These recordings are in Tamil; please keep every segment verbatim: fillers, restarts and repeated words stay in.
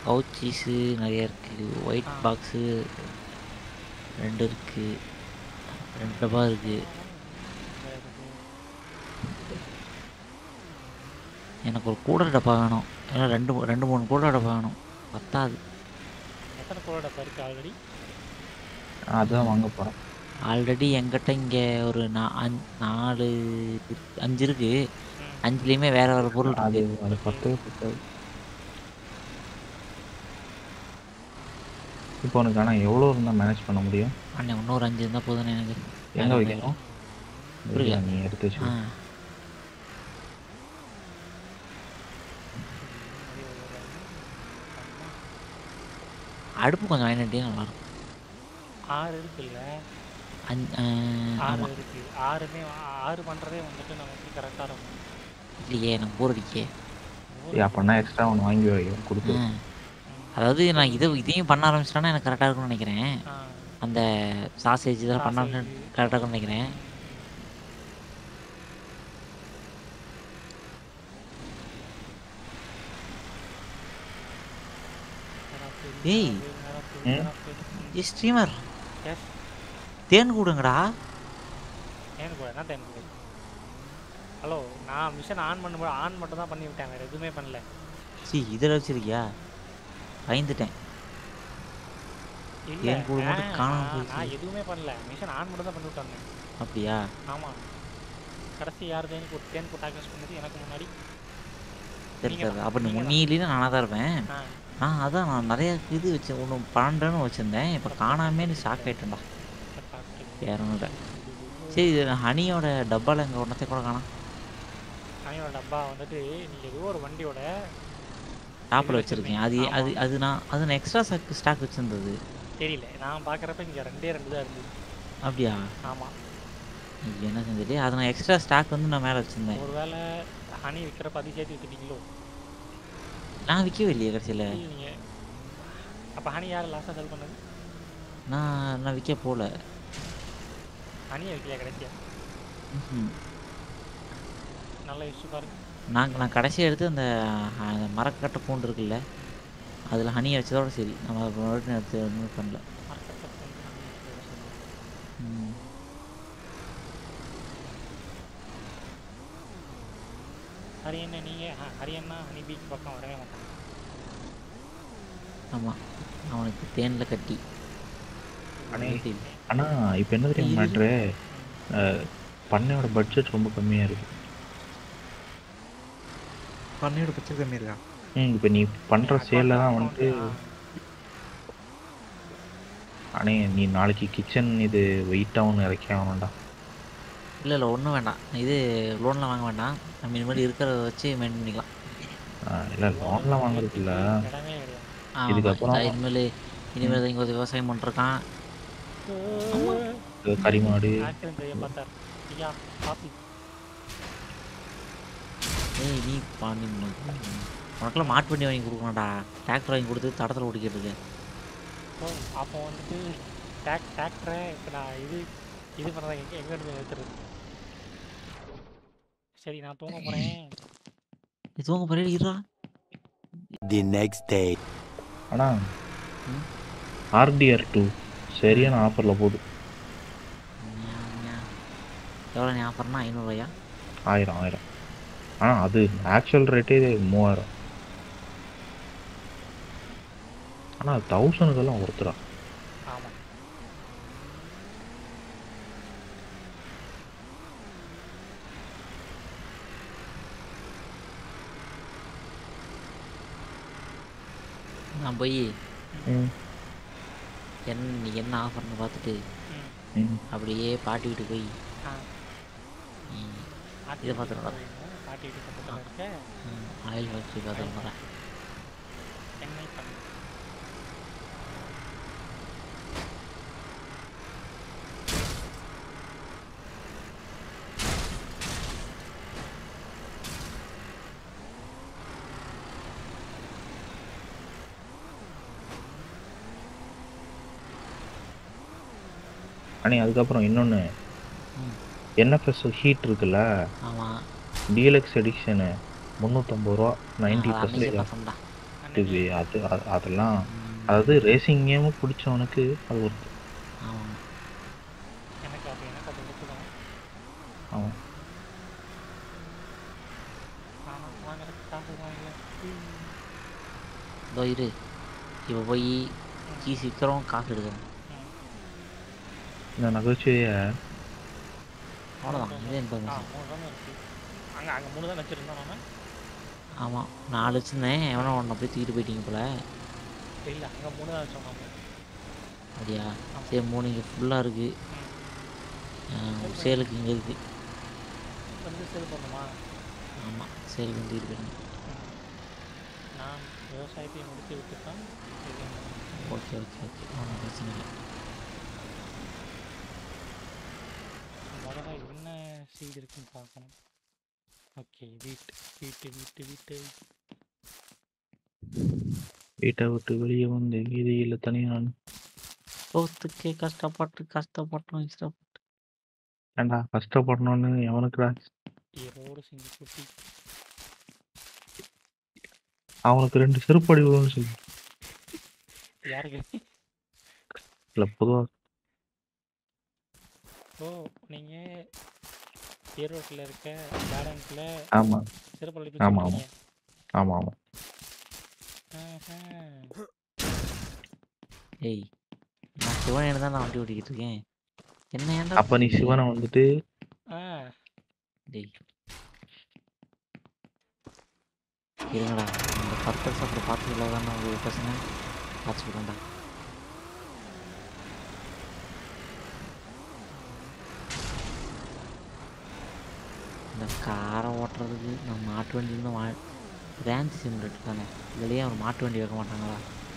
பவுச்சீஸு நிறைய இருக்குது. ஒயிட் ஆ பாக்ஸு ரெண்டு இருக்குது. ரெண்டு டப்பா இருக்குது. இந்த இருக்கு எனக்கு ஒரு கூடர் டப்பா வேணும். ஏன்னா ரெண்டு ரெண்டு மூணு கூடர் டப்பா வேணும். பத்தாது. எத்தனை கூட டப்பா இருக்குது ஆல்ரெடி? அதான் வாங்க போகிறேன். ஆல்ரெடி என்கிட்ட இங்கே ஒரு நா அஞ் நாலு இருக்கு அஞ்சு இருக்குது. ம் அஞ்சுலேயுமே வேறு வேறு பொருள் அது இருக்குது. அது ஓகே பத்தவே பத்தாது. இப்போ உனக்கு ஆனால் எவ்வளோ இருந்தால் மேனேஜ் பண்ண முடியும்? அண்ணே இன்னொரு அஞ்சு இருந்தால் போதுண்ணே எனக்கு. எங்கே வேறு வைக்கணும்? புரியல. நீ எடுத்து வச்சு ஆ அடுப்பு கொஞ்சம் வாங்கிட்டே நல்லாயிருக்கும். ஆறு இருக்குல்ல, அஞ் ஆறு ஆமாம். இருக்குது. ஆறுமே ஆறு பண்ணுறதே வந்துட்டு நமக்கு கரெக்டாக இருக்கும். இல்லையே எனக்கு போர் அடிக்கே. அப்போனா எக்ஸ்ட்ரா ஒன்று வாங்கி வை கொடுத்து. ஆ அதாவது நான் இதை இதையும் பண்ண ஆரம்பிச்சிட்டேன்னா எனக்கு கரெக்டாக இருக்கும்னு நினைக்கிறேன். ஆ அந்த சாசேஜ் இதெல்லாம் பண்ண சாசேஜ் கரெக்டாக இருக்கும்னு நினைக்கிறேன். ஏய் ஏ ஸ்ட்ரீமர் எஸ் தேன் கூடுங்கடா. தேன் கூட என்ன தேன் கூட? ஹலோ, நான் மிஷின் ஆன் பண்ணும்போது ஆன் மட்டும் தான் பண்ணி விட்டேன், வேறு எதுவுமே பண்ணல. சி இதில் வச்சிருக்கியா? பயந்துட்டேன். இல்லை தேன் கூடு மட்டும் காணாம நான் போயிடுச்சு. நான் எதுவுமே பண்ணல, மிஷின் ஆன் மட்டும் தான் பண்ணி விட்டேன். அப்படியா? ஆமாம், கடைசி யார் தேன் கூட்டு தேன் கூட்டு ஆக்சஸ் பண்ணது எனக்கு முன்னாடி. சரி நீங்கள் சார். தான் அப்போ நீங்கள் நீ தான் இல்லைன்னா நானாக தான் இருப்பேன். ஆ ஆ அதான் நான் நிறைய இது வச்சு ஒன்று பன்னெண்டுன்னு வச்சுருந்தேன். இப்போ காணாமே நீ ஷாக் ஆகிட்டேன்டா. வேற ஒன்றும் இல்லை. சரி இது ஹனியோட டப்பாவில் எங்கள் ஒன்றத்தை கூட காணோம். ஹனியோட டப்பா வந்துட்டு நீங்கள் ஏதோ ஒரு வண்டியோட டாப்பில் வச்சுருக்கேன். அது அது அது நான் அது நான் எக்ஸ்ட்ரா ஸ்டாக் ஸ்டாக் வச்சுருந்தது. தெரியல, நான் பார்க்குறப்ப இங்கே ரெண்டே ரெண்டு தான் இருந்தது. அப்படியா? ஆமாம், என்ன செஞ்சது? அதை நான் எக்ஸ்ட்ரா ஸ்டாக் வந்து நான் மேலே வச்சுருந்தேன். ஒரு வேளை ஹனி விற்கிறப்ப அது சேர்த்து விற்றுட்டீங்களோ? நான் விற்கவே இல்லையே கடைசியில். நீங்கள் அப்போ ஹனி யார் லாஸ்ட்டாக செல் பண்ணது? நான் நான் விற்க போகல. ஹனியை விற்கலையா கடைசியாக? ம் நல்லா யோசிச்சு பாருங்க. நான் நான் கடைசியாக எடுத்து அந்த அந்த மரக்கட்டை பூண்டு இருக்குல்ல, அதில் ஹனியை வச்சதோட சரி. நம்ம மறுபடியும் எடுத்து ஒன்றும் பண்ணல. ம் ஹரியண்ணா நீங்கள் ஆ ஹரியண்ணா ஹனி பீச் பக்கம் வரவே மாட்டாங்க. ஆமாம், அவனுக்கு தேனில் கட்டி. ஆனால் இப்போ என்ன தெரியும் மேட்ரு, பண்ணையோட பட்ஜெட் ரொம்ப கம்மியாக இருக்குது. பண்ணையோட பட்ஜெட் கம்மியாக இருக்கா? ம் இப்போ நீ பண்ணுற சேலில் தான் வந்துட்டு. அண்ணே நீ நாளைக்கு கிச்சன் இது வெயிட்டாக ஒன்று இறக்கி ஆகணும்டா. இல்லை இல்லை ஒன்றும் வேண்டாம். இது லோன்லாம் வாங்க வேண்டாம். நம்ம இனிமேல் இருக்கிறத வச்சு மெயின்டைன் பண்ணிக்கலாம். இல்லை லோன்லாம் வாங்குறது இல்லை. இடமே கிடையாது. இதுக்கப்புறம் இனிமேல் இனிமேல் இங்கே ஒரு விவசாயம் பண்ணிருக்கான். கரிமாடு ஆக்சிடென்ட் செய்ய பார்த்தார். ஐயா காப்பி. ஏய் நீ பாண்டி உனக்கெல்லாம் மாட்டு வண்டி வாங்கி கொடுக்கணும்டா. டிராக்டர் வாங்கி கொடுத்து தடத்தில் ஓடிக்கிட்டு இருக்கு. ஸோ அப்போ வந்துட்டு டேக் டிராக்டரை இப்போ நான் இது இது பண்ணுறேன் எங்கே எங்கே போய் நிறுத்துறது? சரி நான் தூங்க போகிறேன். நீ தூங்க போறீடா. The next day. ஆனால் ஆர்டிஆர் டூ சரியான ஆஃபரில் போகுது. எவ்வளோ நீ ஆஃபர்னா? ஐநூறுரூவாயா? ஆயிரம் ஆயிரம் ஆனால் அது ஆக்சுவல் ரேட்டே மூவாயிரம். ஆனால் தௌசண்ட்க்கெல்லாம் ஒருத்தரா. ஆமாம், நான் போய் ம் என்ன நீ என்ன ஆஃபர்னு பார்த்துட்டு ம் அப்படியே பாட்டி வீட்டுக்கு போய் ஆ இதை பார்த்துட்டு பாட்டி வீட்டு பக்கத்தில் இருக்க ஆயில் ஃபேக்ட்ரி பார்த்துட்டு வரேன். சென்னை பண்ணு. அண்ணே அதுக்கப்புறம் இன்னொன்று என்எஃப்எஸ் ஹீட் இருக்குல்ல, ஆமாம் டீலக்ஸ் எடிஷனு முந்நூற்றம்பது ரூபா, நைன்டி பர்சன்டேஜ் ஆஃப். ஒர்த்துக்கு அது அது- அதெல்லாம் அதாவது ரேசிங் கேமு பிடிச்சவனுக்கு அது ஒர்த்து. ஆமாம் எனக்கு அது எனக்கு அது ஒர்த்து தான். ஆமாம் ஆனால் வாங்குறதுக்கு காசு தான் இல்லை. இதோ இரு இப்போ போய் கீ சீக்கிரம் காசு எடுக்கணும். இந்த நகைச்சுவையை அவ்வளோதான் இதே ஆ இன்ஃபர்மேஷன். மூணு தான் இருக்குது. அங்கே அங்கே மூணு தான் வச்சுருந்தோம் நான். ஆமாம் நாலு வச்சுருந்தேன், எவனோ ஒன்றை போய் தூக்கிட்டு போயிட்டீங்க போல. இல்லை அங்கே மூணு தான் வச்சோம் நம்ம. அப்படியா? சரி மூணு இங்கே ஃபுல்லாக இருக்குது. சேலுக்கு இங்கே இருக்குது. வந்து சேல் பண்ணுமா? ஆமாம் சேலுக்கு வந்து தூக்கிட்டு போயிடுங்க. நான் விவசாயத்தை முடித்து விட்டுத்தான் இது. ஓகே ஓகே ஓகே ஒன்றும் பிரச்சனை இல்லை. முதல்ல என்ன சீடு இருக்குன்னு பார்க்கணும். ஓகே வீட்டு வீட்டு வீட்டு வீட்டு வீட்டை விட்டு வெளியே வந்து வீதியில் தனியாக சோத்துக்கே கஷ்டப்பட்டு கஷ்டப்பட்டோம் இஷ்டப்பட்டு. ஏண்டா கஷ்டப்படணும்னு எவனுக்குடா? ஈரோடு சிங்கி குட்டி. அவனுக்கு ரெண்டு செருப்படி விழுன்னு சொல்லி யாருக்கு? இல்லை பொதுவாக. ஓ நீங்கள் ஈரோட்டில் இருக்க கார்டனுக்குள்ள ஆமாம் சிறப்பள்ளி ஆமாம் போய் ஆமாம் ஆமாம் ஏய் நான் சிவனேன்னு தான் நான் வண்டி ஓட்டிக்கிட்டு இருக்கேன். என்ன ஏன்டா அப்போ நீ சிவனை வந்துட்டு ஆ டேய் இருங்கடா இந்த பர்பஸ் அப்புறம் பார்த்துக்கலாம் தானே உங்களுக்கு பசங்க பார்த்துக்கலாம்டா. இந்த காரை ஓட்டுறதுக்கு நம்ம மாட்டு வண்டியிருந்து வா ரேஞ்ச் சிம்ரெட் தானே, வெளியே ஒரு மாட்டு வண்டி வைக்க மாட்டாங்களா?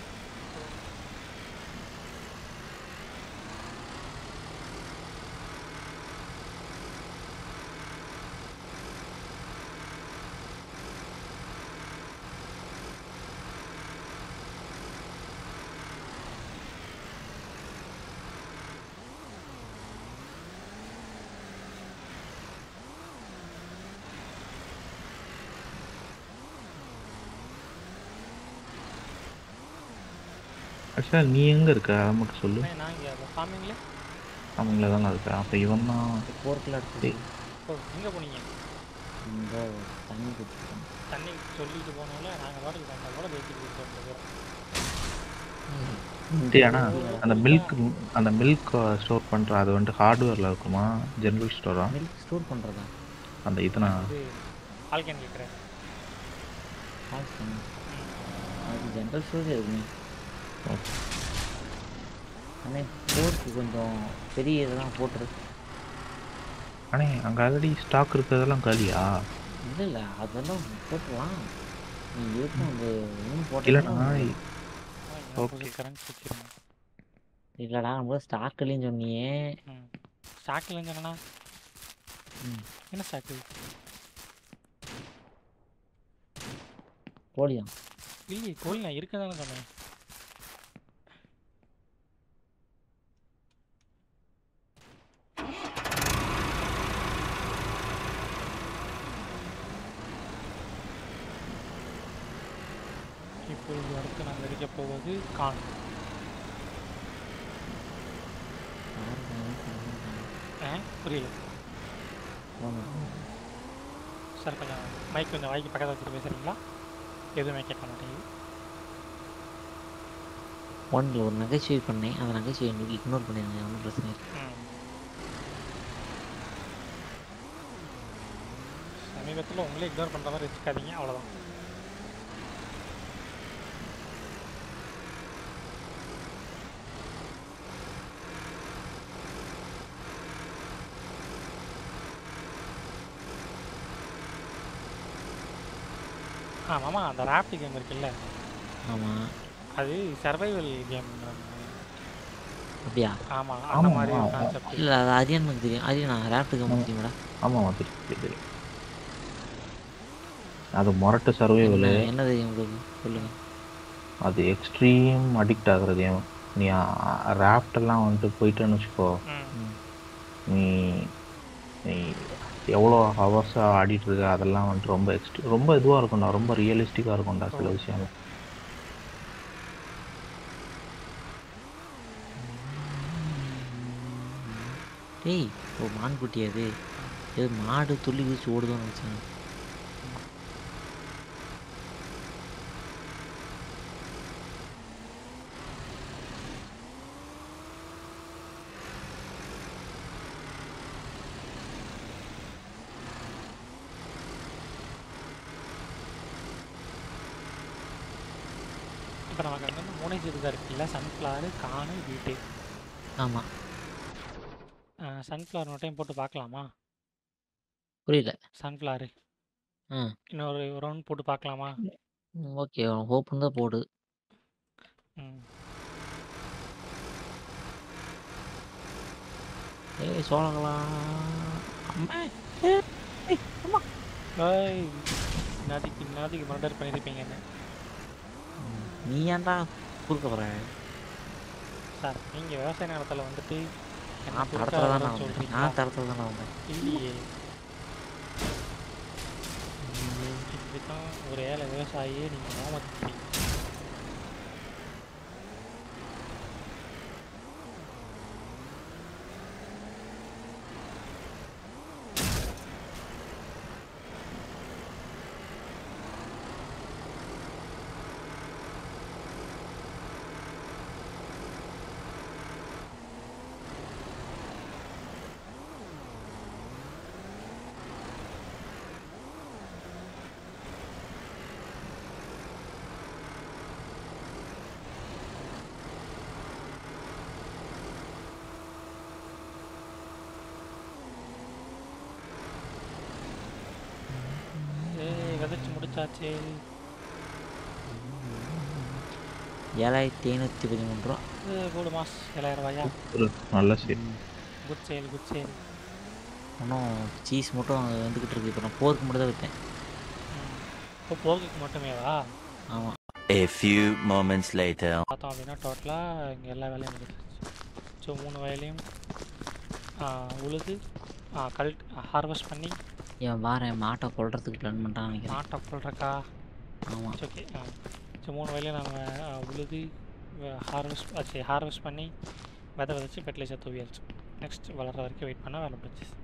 ஆக்சுவலாக நீ எங்கே இருக்க அதை மட்டும் சொல்லு. நான் இங்கே ஃபார்மிங்கில். அவங்கள தானே இருக்கா? அப்போ இவன் தான் போர்க்கில் எடுத்து ஓ எங்கே போனீங்க? இந்த தண்ணி கொடுத்துருக்கோம். தண்ணி சொல்லிட்டு போனால நாங்கள் பாட்டுக்கு வந்த போல பேசிட்டு இருக்கோம். ஆனால் அந்த மில்க் அந்த மில்க் ஸ்டோர் பண்ணுற அது வந்துட்டு ஹார்ட்வேரில் இருக்குமா ஜென்ரல் ஸ்டோரா? மில்க் ஸ்டோர் பண்ணுறதா? அந்த இது நான் இது ஆல்கேன் கேட்குறேன். அது ஜென்ரல் ஸ்டோரே இருக்குமே. ஓகே. ஆனால் போர்க்கு கொஞ்சம் பெரிய இதெல்லாம் போட்டுருக்கு. ஆனால் அங்கே ஆல்ரெடி ஸ்டாக் இருக்கிறதெல்லாம் காலியா? இல்லை இல்லை அதெல்லாம் போட்டுடலாம். நீ இருக்கும் அந்த ஒன்றும் போட்டல. இல்லைண்ணா ஓகே கரண்ட் வச்சுருங்க. இல்லைடா நம்ம ஸ்டாக்குலேயும் சொன்னியே. ம் ஸ்டாக்கில் என்னண்ணா? ம் என்ன ஸ்டாக்கு? கோழியா? இல்லையே கோழி நான் இருக்கதானே சொன்னேன். இப்பொழுது அடுத்து நாங்கள் எடுக்க போவது கான். ஆ புரியல சார். கொஞ்சம் மைக் கொஞ்சம் வாய்க்கு பக்கத்தில் வச்சுட்டு பேசுகிறீங்களா? எதுவுமே கேட்க மாட்டேங்குது. ஒன்றில் ஒரு நகைச்சுவை பண்ணேன், அந்த நகைச்சுவை இன்னைக்கு இக்னோர் பண்ணிடுங்க, ஒன்றும் பிரச்சனை இல்லை. ம் சமீபத்தில் உங்களே இக்னோர் பண்ணுற மாதிரி வச்சுக்காதீங்க, அவ்வளோதான். ஆ மாமா அந்த ராப்ட் கேம் இருக்குல்ல, ஆமாம் அது சர்வைவல் கேம். அப்படியா? ஆமாம் அந்த மாதிரி ஒரு கான்செப்ட். இல்லை அது அரியனுக்கு தெரியும். அரியனா ரேப்டுக்கு தெரியுமாடா? ஆமாம் தெரியும். அது மொரட்டு சர்வைவல். என்ன தெரியும் உங்களுக்கு சொல்லுங்கள். அது எக்ஸ்ட்ரீம் அடிக்ட் ஆகுற கேம். நீ ராப்டெல்லாம் வந்துட்டு போயிட்டேன்னு வச்சுக்கோ, நீ நீ எவ்வளோ ஹவர்ஸாக ஆடிட்டு இருக்க அதெல்லாம் வந்துட்டு ரொம்ப எக்ஸ்ட்ரீ ரொம்ப இதுவாக இருக்கும்டா, ரொம்ப ரியலிஸ்டிக்காக இருக்கும்டா சில விஷயம். டேய் ஓ மான்குட்டி அது ஏதோ மாடு துள்ளி குதிச்சு ஓடுதோன்னு நினச்சேன். இப்போ நமக்கு அங்கே வந்து மூணே இதுதான் இருக்குல்ல, சன்ஃப்ளவர், கானு, வீட்டு. ஆமாம். சன்ஃப்ளவர் ஒரு டைம் போட்டு பார்க்கலாமா? புரியல. சன்ஃப்ளவர் ஆ இன்னொரு ரவுண்ட் போட்டு பார்க்கலாமா? ஓகே ஓப்பன் தான் போடு. ம் ஏய் சோழங்களா அம்மா ஏய், ஏய், அம்மா. ஏய் இன்னாதிக்கு இன்னாதிக்கு மர்டர் பண்ணியிருப்பீங்க என்ன ம், நீ ஏன்டா குறுக்க போற? சார். நீங்கள் விவசாய நிலத்தில் வந்துட்டு என்ன நான் குறுக்கா தடத்துல தானே வரேன்னு வந்தேன். சொல்கிறீங்களா? நான் தடத்துல தானே வந்தேன். இல்லையே. இப்படி தான் ஒரு ஏழை விவசாயியே நீங்கள் ஏமாத்திட்டீங்க. ஏய் விதைச்சு முடிச்சாச்சு. ஏழாயிரத்தி ஐநூற்றி பதிமூணு ரூபா. இது போடு மாஸ் ஏழாயிரம் ரூபாயா? ஒரு நல்ல சரி. Good sale good sale. இன்னும் சீஸ் மட்டும் அங்கே வந்துக்கிட்டு இருக்கு. இப்போ நான் போருக்கு மட்டும் தான் விற்றேன். இப்போ போகுக்கு மட்டுமேவா? ஆமாம். A few moments later. பார்த்தோம் அப்படின்னா டோட்டலாக இங்கே எல்லா வேலையும் முடிஞ்சிருச்சு. ஸோ மூணு வயலையும் உழுது கல் ஹார்வெஸ்ட் பண்ணி என் வாரேன் மாட்டை கொல்றதுக்கு பிளான் பண்ணிட்டான்னு நினைக்கிறேன். நாட்டை கொள்றக்கா. ஆமாம். ஓகே. ஸோ மூணு வயலையும் நம்ம உழுது ஹார்வெஸ்ட் ஆச்சு ஹார்வெஸ்ட் பண்ணி விதை விதைச்சி ஃபெர்டிலைசர் தூவியாச்சு. நெக்ஸ்ட் வளர்கிற வரைக்கும் வெயிட் பண்ணால் வேலை முடிஞ்சிச்சு.